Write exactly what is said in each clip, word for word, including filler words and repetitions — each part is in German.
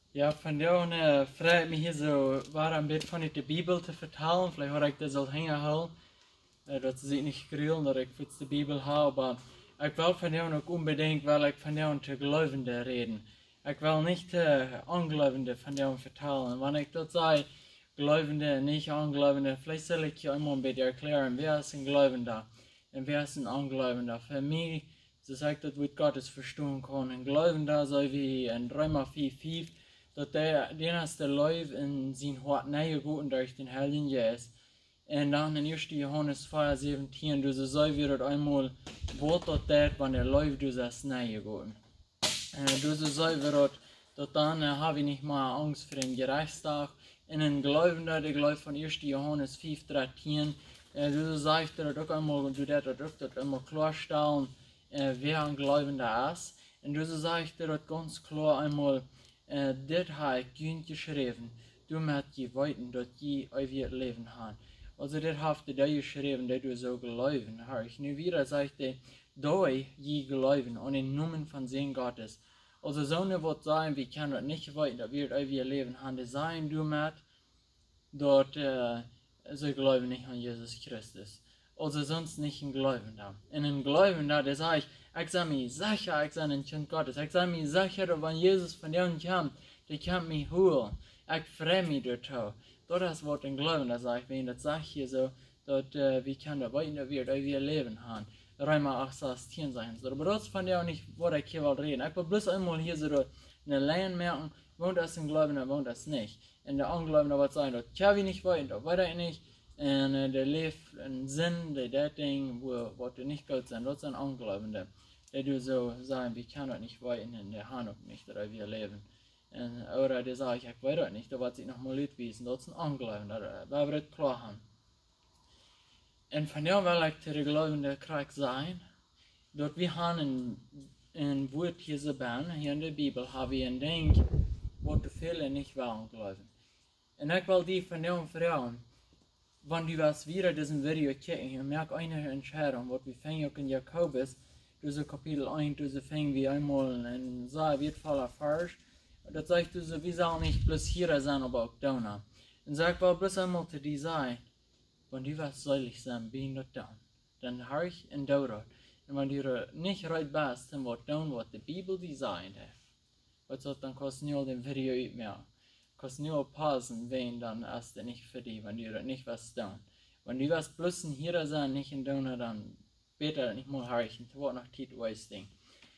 Ja, van jou uh, vraag ik me hier zo waar een beetje van de Bijbel te vertalen. Vielleicht had ik dat al hängen houden. Uh, dat is niet gruwel dat ik voor de Bijbel hou, maar ik wil van jou ook unbedingt, weil ik van jou te gelovende reden. Ik wil niet uh, ongelovende van jou vertalen. Wanneer ik dat zei, gelovende en niet ongelovende, vielleicht zal ik je eenmaal een beetje erklären, wer is een gelovende en wer is een ongelovende. Voor mij, so sagt dat wat Gottes verstaan kan. Een gelovende, zo wie in Römer vier vijf, dat der den erste Leuf in zijn hart neergegoten durch den Heiligen Geist. En dan in eerste Johannes vier zeventien, dus zo weer het eenmaal wordt dat dat wanneer Leuf dus is neergegoten. En dus zo weer dat, dat dan uh, heb je niet meer Angst voor een Gerichtsdag. En een gelovende, de geloof van eerste Johannes vier dertien, uh, dus zegt er ook eenmaal, du dat ook dat eenmaal klarstellen, uh, wer een gelovende is. En dus zegt er dat ganz klar eenmaal, Uh, dit heb ik je geschreven, du met je weten dat je eeuwig leven hebt. Also dit heeft hij geschreven, dat du zo geloven hebt. Nu weer zegt hij, dat je geloven aan de namen van zijn Gottes. Also zo'n wat zijn, we kunnen dat niet weten, dat we het eeuwig leven hebben. Zijn du met, dat uh, ze geloven niet aan Jezus Christus. Also sonst nicht ein Gläubiger. In einem Gläubiger, der sagt, ich sage mir sicher, ich bin ein Kind Gottes. Ich sage mir sicher, dass wenn Jesus von dir kommt, der kann mich holen. Ich freue mich dazu. Das ist, was ein Gläubiger sagt. Wenn das sagt hier so, dass uh, wir können da weiter, dass wir leben haben. Römer acht, sechzehn sagen so. Aber das fand ich auch nicht, was ich hier will reden. Ich will bloß einmal hier so eine Leine merken, wo das ein Gläubiger, wo das nicht. Und der Ungläubige wird sagen, das kann ich nicht weiter, das weiß ich nicht. En uh, de leeft een zin, die dat ding, wat er niet goed zijn, dat zijn ongelovende. Die doen zo zijn, we kunnen het niet weten en die gaan ook niet, dat we leven. En oder die zeggen, ik weet het niet, dat wat ik nog maar uitwijzen, dat zijn ongelovende, waar we het klaar hebben. En van jou wil ik de gelovende krijg zijn, dat we gaan een, een woord hier zo ben, hier in de Bijbel, hebben we een ding, wat de velen niet willen geloven. En ik wil die van jou vragen, wenn du was wieder diesen Video kijken, und merk eine Entscheidung, was wir fangen auch in Jakobus, diese Kapitel eins, diese fangen wir einmal in sehr wertvoller Vers, das sagt du so, wir sollen nicht bloß hier sein, aber auch da. Und sag mal bloß einmal zu dir sein, wenn du was seilig sein, bin das da. Dann hör und do das. Und wenn du nicht recht bist, dann was tun, was die Bibel designt hat. Was soll dann kosten nur den Video nicht mehr. Kannst nur pausen, wenn dann ist es nicht für dich, wenn du nicht was tun. Wenn du was bloß hier sein, nicht in tun, dann bitte nicht mal horchen, das wird noch Zeit wasting.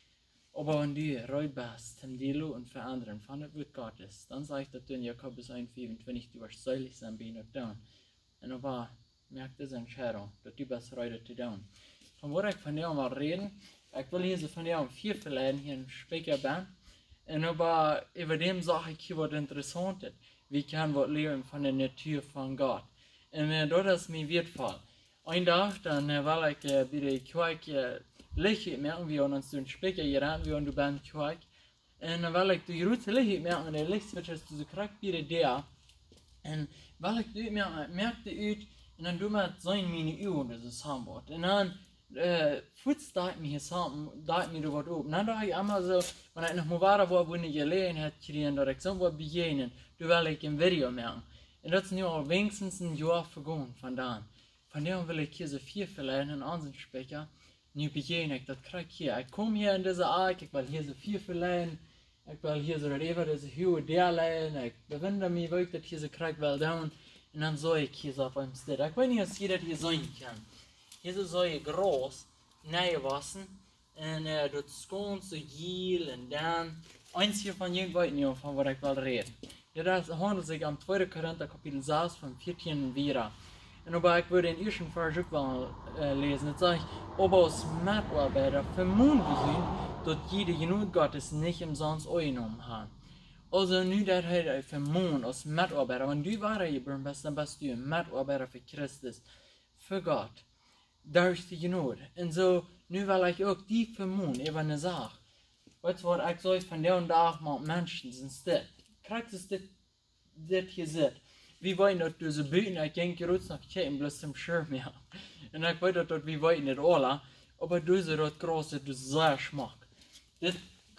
Aber wenn du ruhig bist, um die Leute zu verändern, von der Wort Gottes, dann sagt er in Jakobus eins fünfundzwanzig, du wirst seilig sein, bin nicht tun. Und aber merk diese Entscheidung, dass du bist heute zu tun. Von wo ich von dir mal reden, ich will hier so von dir vier verleiden, hier ein Speaker bin. En aber über dem sage ich hier was Interessantes. Wir können was lernen von der Natur von Gott. Und äh, das ist mir wertvoll. Ein Tag, dann äh, war ich äh, bei der Kirche äh, Licht merken wir und uns den Speaker gerannt wir und du bist Kirche. Und dann war ich die rote Licht merken und der Lichtswitch ist diese Kraft bei der. Und weil ich die merkte, merkte ich, und dann du mal so in meine Uhr dieses Hamburg. Und dann Uh, voets dacht me samen, dacht me er wat op. Nou dacht ik allemaal zo, wanneer ik nog maar waar was, wanneer ik gelegenheid kreeg, dat ik zo wat beginnen, toen wil ik een video maken. En dat is nu al wenigstens een jaar vergaan vandaan. Vandaar wil ik hier zo vier verleiden, een andere spreker. Nu begin ik, dat krijg ik hier. Ik kom hier in deze ark, ik wil hier zo vier verleiden. Ik wil hier zo dat even deze huwe deel leiden. Ik bevind me, wil ik dat hier zo krijg wel doen. En dan zou ik hier zo op hem zitten. Ik weet niet of je dat hier zien kan. Hier ist so ein Gras, neerwassen, und äh, das ist ganz so gel, und dann, eins hier von irgendwas nicht, von was ich will reden. Das handelt sich am zweiten Korinther Kapitel sechs, vom vierzehn wieder. Und aber ich würde den ersten Vers auch mal äh, lesen, das sagt, aber als Mitarbeiter vermuten wir, dass jede Genug Gottes nicht umsonst eingenommen hat. Also, nu dat hij vermont als Mitarbeiter, wenn du wahre geboren bist, dann bist du ein Mitarbeiter für Christus, für Gott. Durch die Gnade. Und so, nu will ich auch die vermuten, eben eine Sache. Weißt du, was ich sage, von der und da mit Menschen sind das. Kriegst du das, das hier sieht. Wie wollen dass du so beten, ich denke, jetzt noch kein bloß zum Schirm mehr. Und ich weiß, dass wir wollen nicht alle, aber du so das Große, du sehr schmack. Das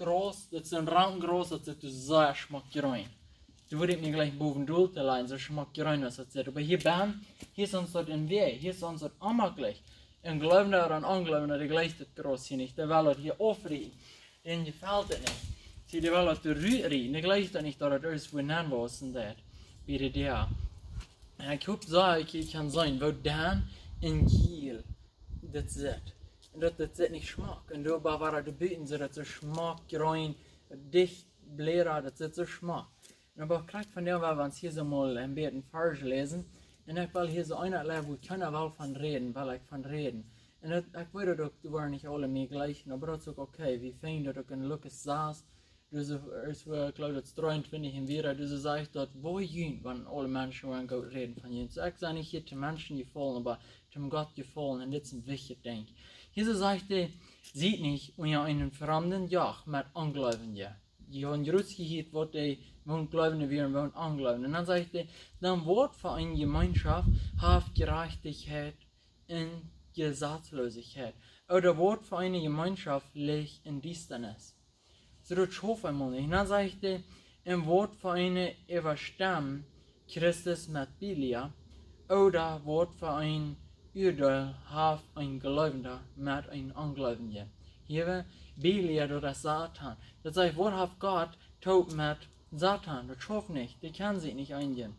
groß, das ist ein Rang groß, das ist sehr schmackig rein. Du würdest mir gleich boven Dulte leiden, so schmackig rein, was das ist. Aber hier beim, hier ist uns das ein Weg, hier ist uns das immer gleich. Ein Glaubender oder ein Unglaubender, der gleicht das groß hier nicht, der will das hier aufreden, denen gefällt das nicht. Sie, der will das rühren, der gleicht das nicht, dass das alles wohin was und das, wie der der. Ich hoffe, so, ich kann sein, wo dann in Kiel das ist. Und dat het niet smaakt. En daarbij waren de buiten zo dat ze smaakt rein, dicht bleren, dat het zo smaakt. En aber krijg van dem, waar we ons hier zo mal een beetje vers lezen. En ik wil hier zo een uitleggen, wo ich kann wel van reden, weil ich van reden. En dat, ik weet ook, die waren niet alle mee gleich, aber dat is ook oké. Okay. Wie fijn dat ik een Lucas saß, dus ik geloof dat drieëntwintig in weer, dus zegt dat, wo je, wanneer alle mensen waren gaan reden van je. Dus ik zei niet hier te mensen gevallen, aber zum Gott gefallen. En dit is een wichtig ding. Jesus sagte, sieht nicht, und ja einen Fremden, ja, mit Ungläubigen, ja. Die haben Juruz gehört, wo die Ungläubigen wären, wo Ungläubigen. Und dann sagte, dann Wort für eine Gemeinschaft hat Gerechtigkeit in Gesetzlosigkeit. Oder Wort für eine Gemeinschaft liegt in Distanz. So, das hoffe ich mal nicht. Und dann sagte, ein Wort für eine Überstamm Christus mit Bilia, oder Wort für ein Urteil hat ein Gläubiger mit einem Ungläubigen. Hier Bilia oder Satan. Das heißt, was hat Gott tot mit Satan? Das schafft nicht, die kann sich nicht eingehen.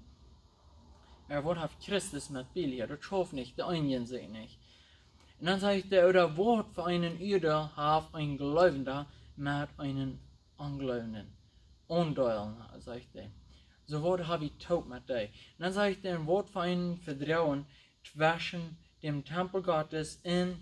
Er was hat Christus mit Bilia? Das schafft nicht, die eingehen sich nicht. Und dann sagt er, oder Wort für einen Urteil hat ein Gläubiger mit einem Ungläubigen. Undeulen, sagt er. So was habe ich tot mit dir. Und dann sagt er, ein Wort für einen Vertrauen zwischen dem Tempel Gottes in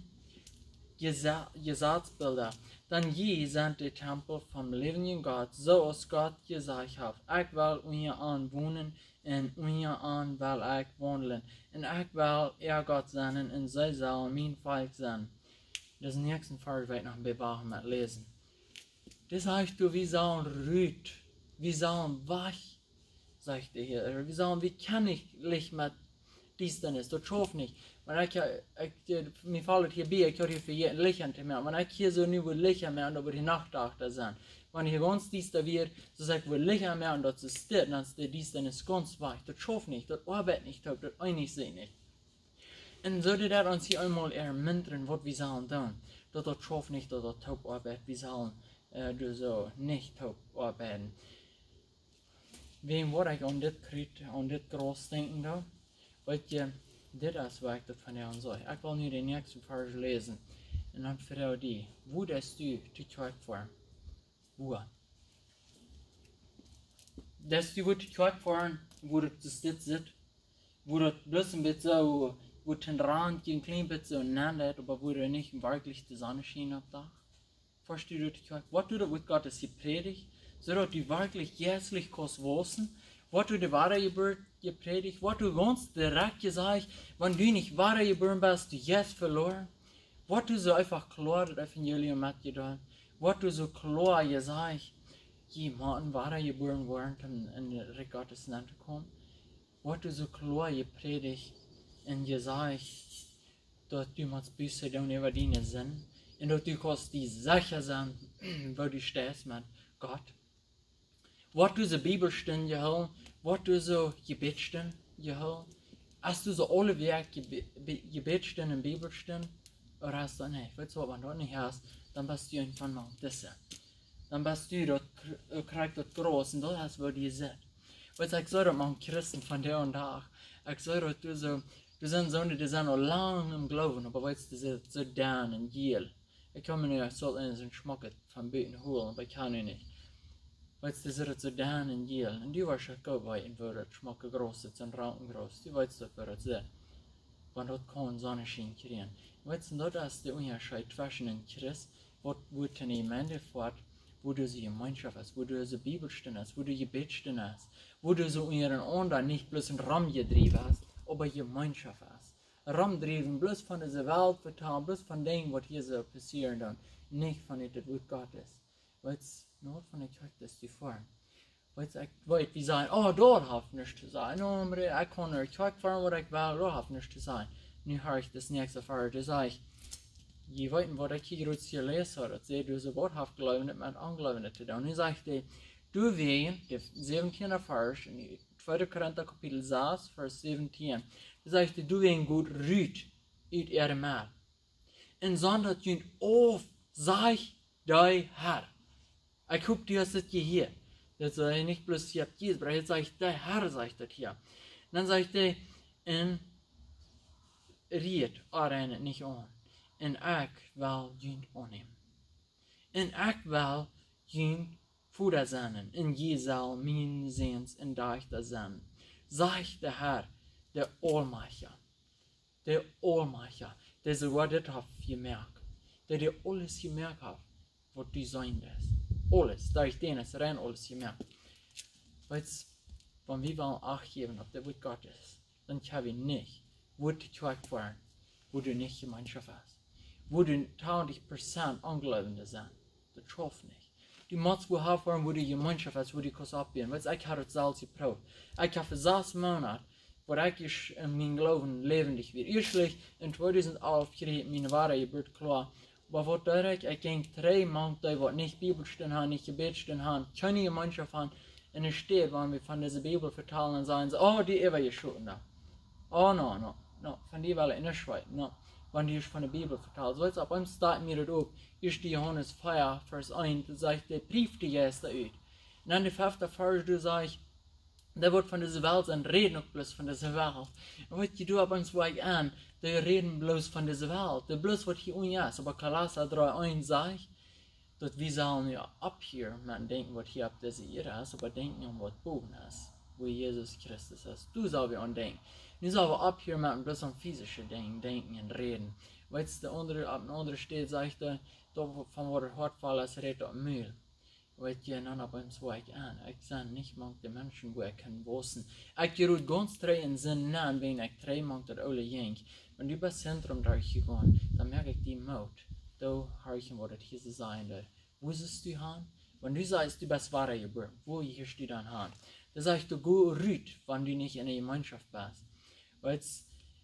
Gesetzbilder. Dann je sind die Tempel vom lebenden Gott, so als Gott gesagt hat. Ich will unter an wohnen und unter an will ich wandeln. Und ich will ihr Gott sein und sie sollen mein Volk sein. Das nächste Vers werde ich noch bewahren mit lesen. Das heißt, du, wir sollen rüt, wir sollen wach, sagt er hier. Wir sollen, wie kann ich Licht mit dies dann ist, das schafft nicht. Wenn ich, ich, mir fällt hier bei, ich habe hier für jeden Licht nicht mehr. Wenn ich hier so nicht Licht mehr und über die Nacht da sein. Wenn hier ganz dies da wird, so sage ich, Licht mehr und das ist das, dann ist dies dann ist ganz weich. Das schafft nicht, das arbeitet nicht, das einig sein nicht. Und sollte das uns hier einmal ermintern, was wir sollen tun. Das das schafft nicht, dass das taub arbeitet, wir sollen äh, so nicht taub arbeiten. Wem was ich an das kriegt, an das groß denken da? Weet je, dit is wat ik van jou zeg. Ik wil nu de nächste vers lezen. En dan voor jou die. Wo das du te kwijt voor? Wo? Das du te kwijt voor, wo das dit zit. Wo das bloß ein bisschen so, wo den Rand ein klein bisschen so nennt, aber wo du nicht wirklich die Sonne schien auf Dach. Verstehst du te kwijt? Was du da mit Gottes gepredigt? So dass du wirklich jährlich kannst wissen, was du die Wahre gepredigt, was du ganz direkt gesagt, wenn du nicht Wahre geboren bist, du jetzt verloren. Was du so einfach klar das Evangelium mitgetan, was du so klar gesagt, jemanden Wahre geboren worden, um in das Reich Gottes zu kommen. Was du so klar gepredigt und gesagt, dass du mit Büsse dann über deine Sinn und dass du kannst die sicher sein, wo du stehst mit Gott. Was du so Bibelstunden gehalten, was du so Gebetstunden gehalten, hast du so alle Werke Gebetstunden und Bibelstunden, oder hast du nicht? Weißt du, wenn du nicht hast, dann bist du irgendwann mal das. Dann bist du dort, kriegst dort groß und das hast du, wo du sitzt. Weißt du, ich sage mal Christen von der und da, ich sage, du so, du sind so, die sind noch lange im Glauben, aber weißt du, die sind so down und Giel. Ich kann mir nicht so einen Schmuck von Beten holen, aber ich kann ihn nicht. Weißt du, die sind so down und Giel. Und du weißt ja auch, wo das Schmuck groß ist und Rauchen groß. Du weißt doch, wo das ist. Wenn dort kein Sonnenschein kriegen. Weißt du, das ist der Unterschied zwischen einem Christ, wo du in die Gemeinde fährst, wo du so Gemeinschaft hast, wo du so Bibelstunde hast, wo du Gebetsstunde hast, wo du so ihren anderen nicht bloß einen Raum getrieben hast, aber Gemeinschaft hast. Raum driven, bloß von dieser Welt vertrauen, bloß von dem, was hier so passiert, dann nicht von dem, was Gott ist. Weißt du, nur von der Kirche, das die fahren. Weißt du, ich will sagen, oh, dort hat nichts zu sein. No, ich kann in der Kirche fahren, wo ich will, dort hat nichts zu sein. Nu höre ich das nächste Fall, das sage ich, je weet wat ik hier uit gelezen heb, dat zei dus een woord heeft geloven met aangeloven te doen. Nu zegt hij, du wegen, de zeventiende vers, in tweede Korinther kapitel zes, vers zeventien, dan zegt hij, du wegen goed ruut uit ihre maal. En zonder dat je of zeg die Herr. Ik hoop die hast het hier. Dat hij niet bloß je hebt hier, maar hij zegt, die Herr zegt dat hier. Dan zegt hij, en riet arena niet aan. En ik wil je aannemen. En ik wil je voeder zijn. En je zal mijn zins en dachten zijn. Zegt de Herr, de Almachtige. De Almachtige. Dat is wat dit heeft gemerkt. Dat je alles gemerkt hebt, wat du zijn is. Alles. Dat is het rein alles gemerkt. Weet van wie willen acht geven op dat wat God is, dan heb je niet, wordt getrekt worden, wo du nicht Gemeinschaft hast. Wo du tausend Prozent Angeloofde zijn. Dat trof niet. Die moet wo hebben wo du Gemeinschaft hast, wo du kannst abbieden. Weet ik heb het zelfs geprobeerd. Ik heb zes maanden, waar ik is in mijn geloven levendig weer. Eerstelijk in tweeduizend elf kreeg ik mijn ware gebeurt klaar. Maar wat duidelijk, ik ging drie maanden, wat niet Bibelstunden hebben, niet gebedstunden hebben, keine Gemeinschaft haben. En er steht, wenn wir von dieser Bibel vertalen, dann sagen sie, oh, die Eva geschoten da. Oh, no, no, no, von die will ich nicht schreiben, no. Wenn die ist von der Bibel vertalt. So jetzt ab einem steht mir das auf, ist die Johannes vier, Vers eins, da sagt der Brief, die erste aus. Und dann der fünfte Vers, du sagst, der wird von dieser Welt sein, reden auch bloß von dieser Welt. Und was du ab einem zweig an, der reden bloß von dieser Welt, der bloß was hier unten ist. Aber Kolosser drei eins sagt, dat wir sollen ja ab hier man denken, was hier auf dieser Erde ist, aber denken an was boven ist, wo Jesus Christus ist. Du sollst wir an denken. Nu sollen wir ab hier man bloß an physische Dinge denken und reden. Weißt du, der andere, ab dem anderen steht, sagt er, von wo der Hartfall ist, redet er Müll. Weißt du, dann ab einem Zweig an. Ich sehe nicht manche Menschen, wo ich kann wissen. Ich gehe ganz drei in Sinn an, wenn ich drei manche der alle jeng. Wenn du über Zentrum durchgegangen, dann merke ich die Mut. Da harchen wat het hier zijn dat. Wo ist du han? Wenn du sagst, du bist wahre geboren, wo gehst du dann han? Da sagst du, go rüt, wenn du nicht in der Gemeinschaft bist. Weißt,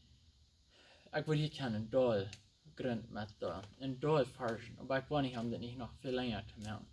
ich will hier keinen Doll gründen mit da, ein Doll forschen, aber ich will nicht haben, das nicht noch viel länger zu machen.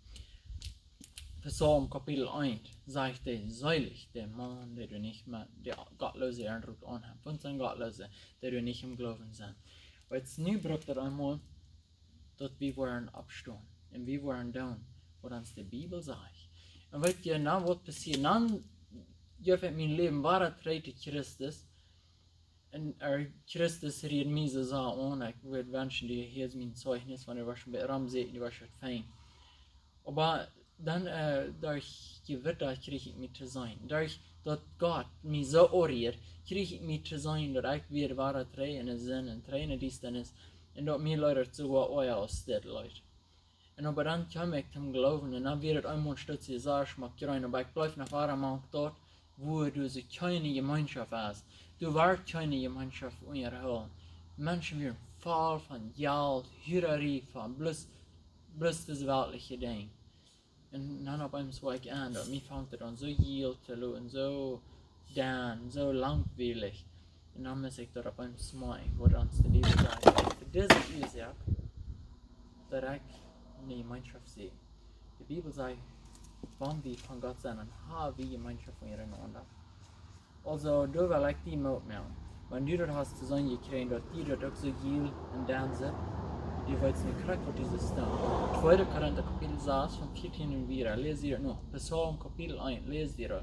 Psalm Kapitel eins sagt er, seilig der Mann, der du nicht mehr, der gottlose Eindruck anhat, von seinen Gottlose, der du nicht im Glauben sind. Weißt, nu braucht er einmal, dat wir waren abstehen und wir waren down, wat uns die Bibel sagt. Und weet je, nou wat passiert, dan je in mijn leven waar treedt Christus en er Christus redt mij zo aan, ik wil wensen die hier is mijn zeugnis, wanneer was bij Ramsey, die was het fijn. Maar dan, uh, door je witte kreeg ik me te zijn, door dat God mij zo oreert, kreeg ik me te zijn, dat ik weer waar treed in de zin en treed in die stennis. En dat meer Leute zu wat euer aus der Leute. Und aber dann kam ich zum Glauben und dann wird es einmal stützt die Sache schmeckt rein, aber ich bleib nach einmal dort, wo du so keine Gemeinschaft hast. Du warst keine Gemeinschaft in ihrer Hölle. Menschen werden voll von Geld, Hierarchie, von bloß, bloß das weltliche Ding. Und dann auf einmal zweig an, und mir fängt es an so yield zu lassen, so dann, so langweilig. Und dann muss ich dort auf einem Smai, wo dann die Bibel sagt, für diese Ursache, dass ich eine Gemeinschaft sehe. Die Bibel sagt, wann wir von Gott sind, haben wir Gemeinschaft miteinander. Also, du will ich die Mut machen. Wenn du das hast zu sagen gekriegt, dass die dort auch so viel und dann sind, die wollen nicht kriegen, was dieses dann. zweite Korinther Kapitel sechs, von vierzehn und wieder, lese ihr noch. Psalm Kapitel eins, lese ihr.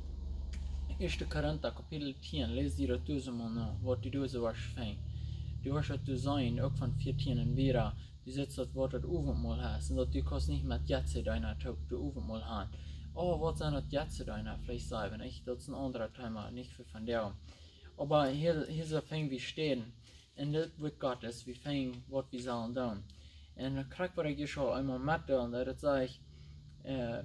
erste Korinther Kapitel zehn, lese ihr das mal noch, was die Dose was fängt. Du hast das sein, auch von vierzehn und wieder, du setzt das Wort das Aufenthalt hast, und du kannst nicht mit jetzt deiner Tag du Aufenthalt haben. Oh, was sind das jetzt deiner, vielleicht sagen, ich, das ist ein anderer Thema, nicht für von der. Aber hier, hier ist ein wie stehen, und das wird Gottes, wir fangen, was wir sollen tun. Und dann kriegt man ich schon einmal mit, und das sage ich, äh,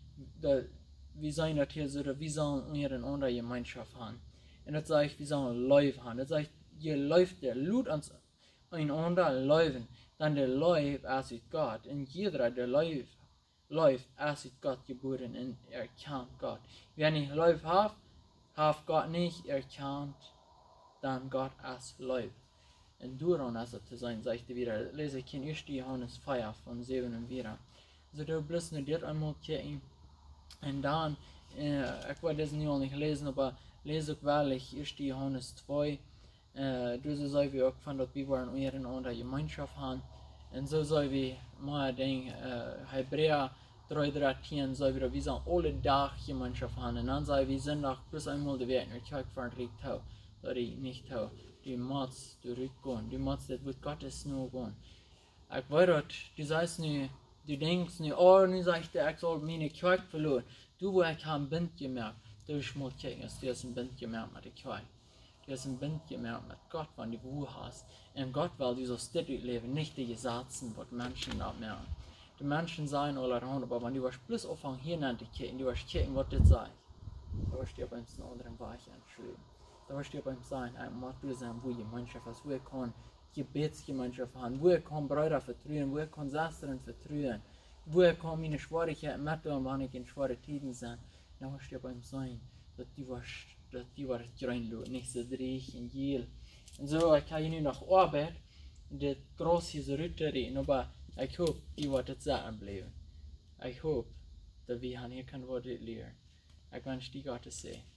wir sagen das hier so, wir sollen hier eine andere Gemeinschaft haben. Und das sage ich, wir sollen Läufe haben. Das sage ich, je läuft der Lut ans einander laufen, dann der Läuf als ist Gott. Und jeder, der läuft, läuft als ist Gott geboren und erkennt Gott. Wenn ich Läuf habe, hat Gott nicht erkannt, dann Gott als Läuft. en Duron also zu sein, sagt er wieder, lese ich in ersten Johannes vier von sieben und wieder. Also du bloß nur dir einmal kijken, und dann, äh, ich werde das nicht auch nicht lesen, aber lese auch wirklich ersten Johannes zwei, äh, du soll wir auch von dort, wie wir in ihren unter Gemeinschaft haben, und so soll wir mal den äh, Hebräer drei dreizehn soll wir wie sagen, alle Tag Gemeinschaft haben, und dann soll wir sind auch bloß einmal die Welt in der Kirche verlegt haben, da die nicht haben, die Mats zurückgehen, die Mats, das wird Gottes nur gehen. Ich weiß dort, du sagst nicht, du denkst nicht, oh, nu sagst du, ich soll meine Kirche verloren. Du, wo ich habe ein Bind gemerkt, du hast mal kijken, du hast ein Bind gemerkt mit der Kirche. Du hast ein Bind gemerkt mit Gott, wenn du wo hast. Und Gott will dieses Statut leben, nicht die Gesetze, was Menschen da merken. Die Menschen sagen alle around, aber wenn du was bloß aufhören, hier zu kijken, du hast kijken, was das sagt, da wirst du beim anderen Weich entschuldigen. Da wirst du beim Sein, ein Mord du sein, wo Gemeinschaft ist, wo ihr kann Gebetsgemeinschaft haben, wo ihr kann Brüder vertrauen, wo ihr kann Schwestern vertrauen, wo ihr kann meine Schwierigkeiten mitnehmen, wenn ich in schwere Tiden bin, dann wirst du beim Sein, dass die was, dass die was reinlassen, nicht so dreich und jel. Und so, ich kann nur noch Arbeit, das große Rütterin, aber ich hoffe, die wird das sagen bleiben. Ich hoffe, dass wir hier können, was lernen. Ich wünsche dir Gottes Segen.